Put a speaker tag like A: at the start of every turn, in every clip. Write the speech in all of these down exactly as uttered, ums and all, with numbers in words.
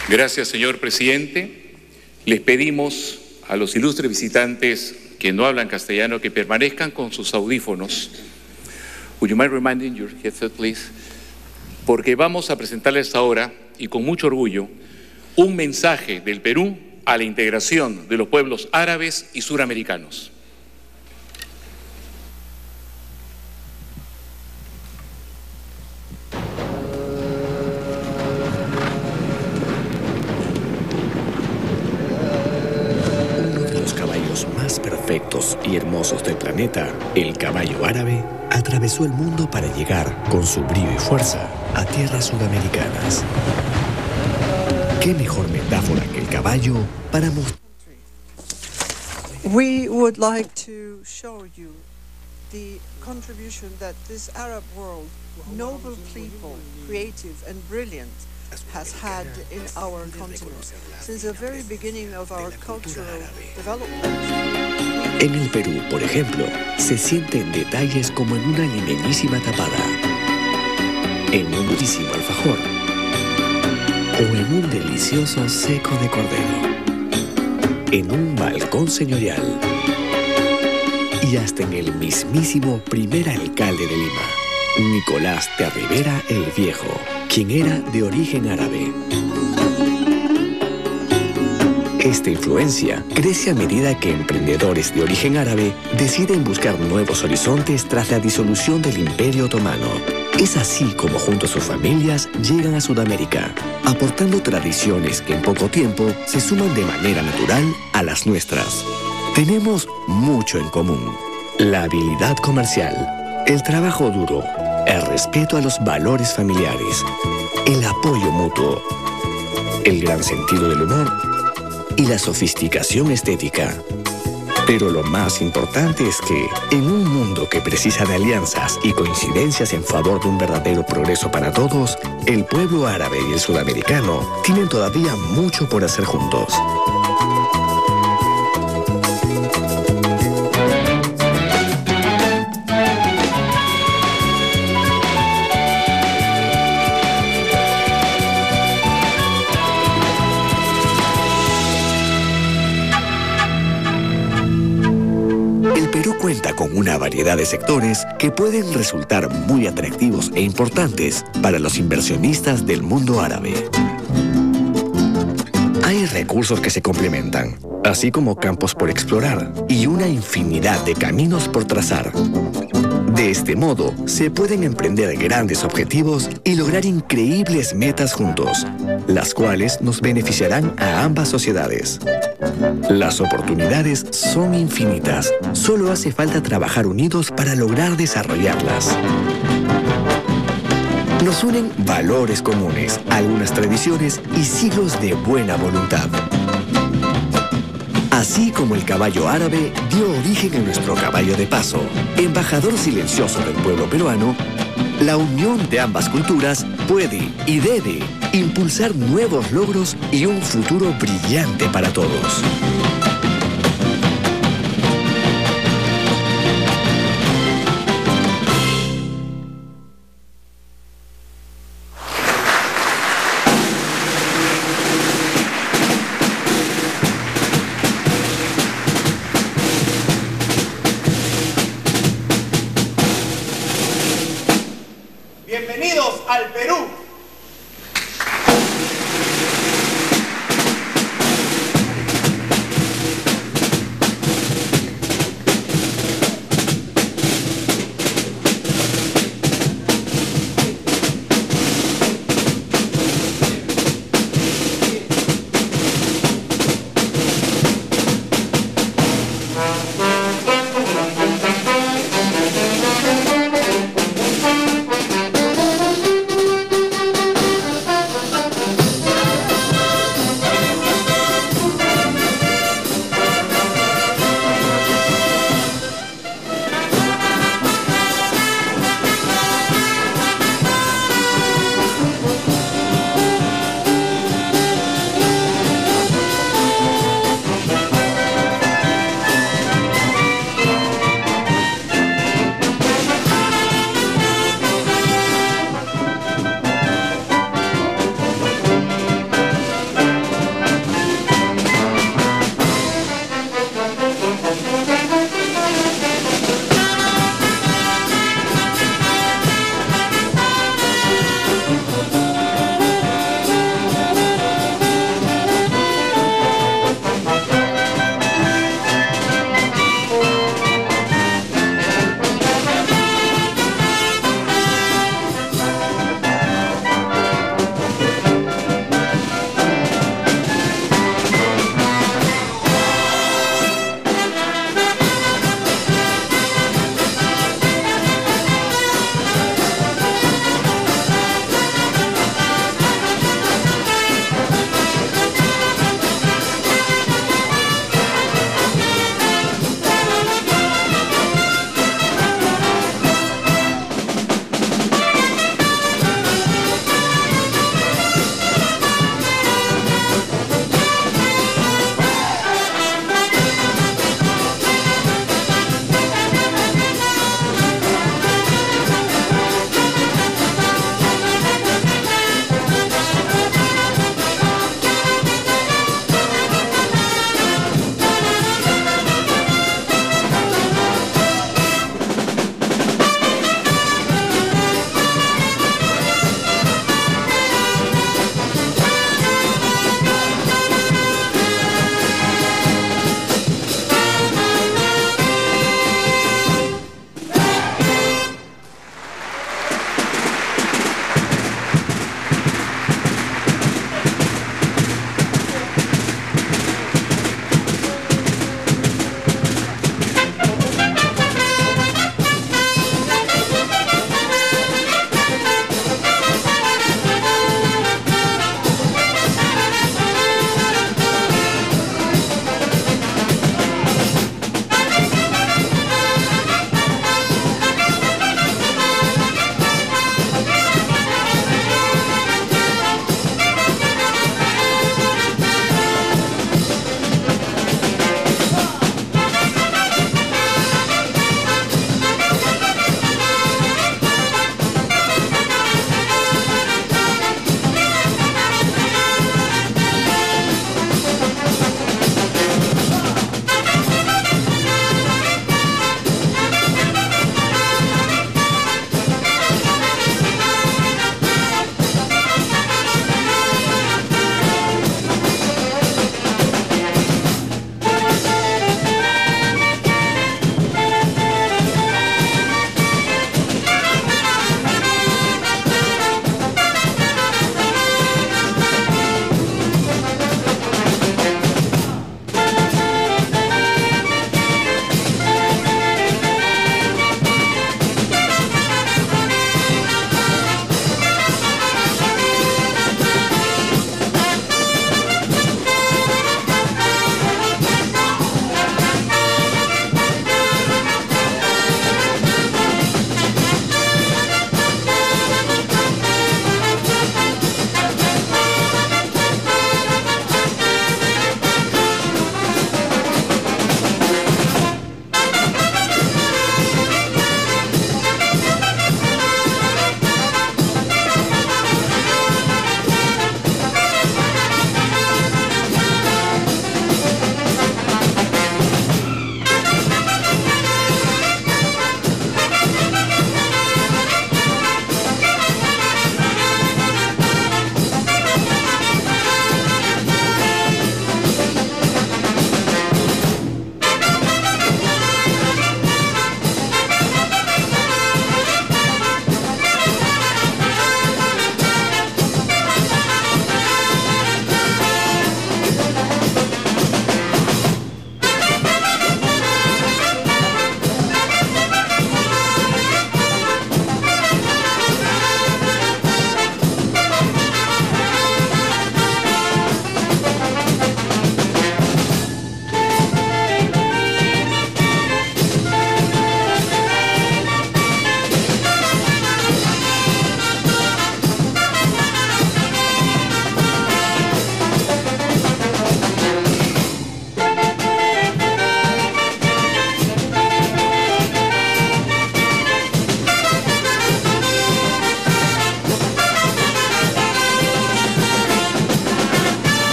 A: Gracias, señor presidente. Les pedimos a los ilustres visitantes que no hablan castellano que permanezcan con sus audífonos. Would you mind reminding your headset, please? Porque vamos a presentarles ahora, y con mucho orgullo, un mensaje del Perú a la integración de los pueblos árabes y suramericanos.
B: Más perfectos y hermosos del planeta, el caballo árabe atravesó el mundo para llegar con su brío y fuerza a tierras sudamericanas. ¿Qué mejor metáfora que el caballo para mostrar?
C: We would like to show you the contribution that this Arab world, noble people, creative and brilliant, has had in our continent since the very beginning of our cultural development.
B: En el Perú, por ejemplo, se sienten detalles como en una limeñísima tapada, en un dulcísimo alfajor o en un delicioso seco de cordero, en un balcón señorial y hasta en el mismísimo primer alcalde de Lima, Nicolás de Rivera el Viejo, quien era de origen árabe. Esta influencia crece a medida que emprendedores de origen árabe deciden buscar nuevos horizontes tras la disolución del Imperio Otomano. Es así como junto a sus familias llegan a Sudamérica, aportando tradiciones que en poco tiempo se suman de manera natural a las nuestras. Tenemos mucho en común: la habilidad comercial, el trabajo duro, el respeto a los valores familiares, el apoyo mutuo, el gran sentido del humor y la sofisticación estética. Pero lo más importante es que, en un mundo que precisa de alianzas y coincidencias en favor de un verdadero progreso para todos, el pueblo árabe y el sudamericano tienen todavía mucho por hacer juntos. Cuenta con una variedad de sectores que pueden resultar muy atractivos e importantes para los inversionistas del mundo árabe. Hay recursos que se complementan, así como campos por explorar y una infinidad de caminos por trazar. De este modo, se pueden emprender grandes objetivos y lograr increíbles metas juntos, las cuales nos beneficiarán a ambas sociedades. Las oportunidades son infinitas, solo hace falta trabajar unidos para lograr desarrollarlas. Nos unen valores comunes, algunas tradiciones y siglos de buena voluntad. Así como el caballo árabe dio origen a nuestro caballo de paso, embajador silencioso del pueblo peruano, la unión de ambas culturas puede y debe impulsar nuevos logros y un futuro brillante para todos.
D: Bienvenidos al Perú.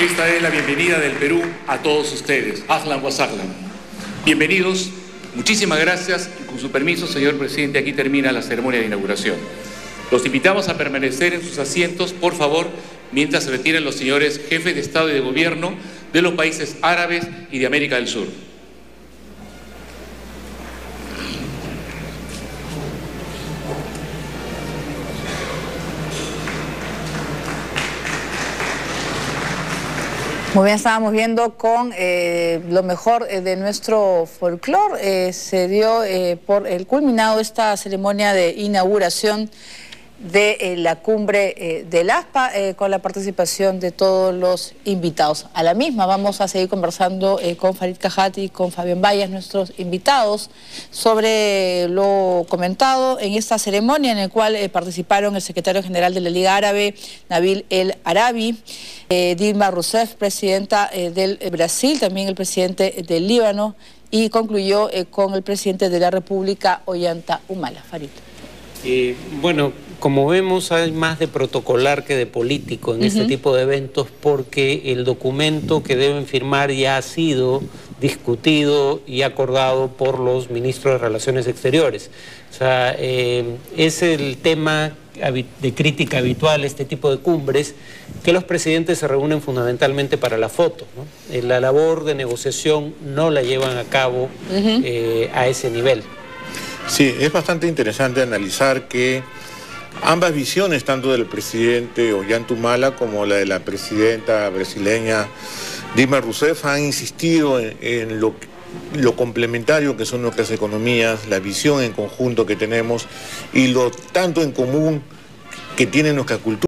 A: Esta es la bienvenida del Perú a todos ustedes. Ahlan wa sahlan. Bienvenidos, muchísimas gracias y con su permiso, señor presidente, aquí termina la ceremonia de inauguración. Los invitamos a permanecer en sus asientos, por favor, mientras se retiren los señores jefes de Estado y de Gobierno de los países árabes y de América del Sur.
E: Muy bien, estábamos viendo con eh, lo mejor eh, de nuestro folclore. Eh, se dio eh, por el culminado esta ceremonia de inauguración de eh, la cumbre eh, del ASPA eh, con la participación de todos los invitados. A la misma vamos a seguir conversando eh, con Farid Cajati y con Fabián Vallas, nuestros invitados, sobre lo comentado en esta ceremonia en la cual eh, participaron el secretario general de la Liga Árabe, Nabil El Arabi, eh, Dilma Rousseff, presidenta eh, del Brasil, también el presidente del Líbano, y concluyó eh, con el presidente de la República, Ollanta Humala. Farid.
F: Eh, bueno, como vemos, hay más de protocolar que de político en uh-huh. este tipo de eventos, porque el documento que deben firmar ya ha sido discutido y acordado por los ministros de Relaciones Exteriores. O sea, eh, es el tema de crítica habitual, este tipo de cumbres, que los presidentes se reúnen fundamentalmente para la foto, ¿no? La labor de negociación no la llevan a cabo uh-huh. eh, a ese nivel.
G: Sí, es bastante interesante analizar que ambas visiones, tanto del presidente Ollanta Humala como la de la presidenta brasileña Dilma Rousseff, han insistido en, en lo, lo complementario que son nuestras economías, la visión en conjunto que tenemos y lo tanto en común que tiene nuestra cultura.